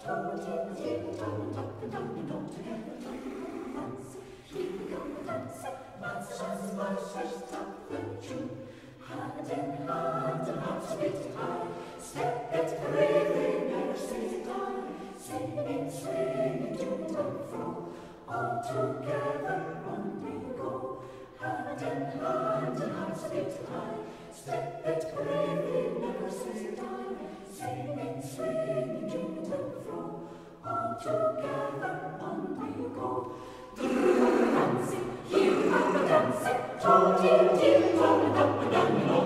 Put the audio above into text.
Hand in hand and hearts beating high, step it bravely, never say die, singing, swinging to and fro, all together on we go. Hand in hand and hearts beating high, step it bravely, never say die, singing, swinging to and fro, all together on we go. Dancing, here and dancing, toe-till-till, up and down and